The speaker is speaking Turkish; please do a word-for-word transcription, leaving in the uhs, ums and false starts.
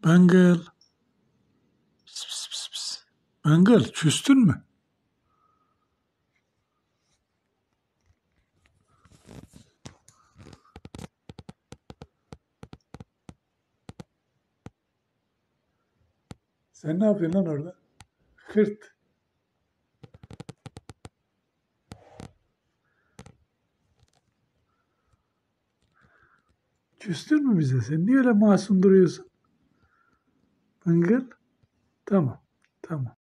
Bengel. Pıs pıs pıs pıs. Bengel, küstün mü? Sen ne yapıyorsun lan orada? Hırt. Küstün mü bize? Sen niye öyle masum duruyorsun? Bengel. Tamam. Tamam.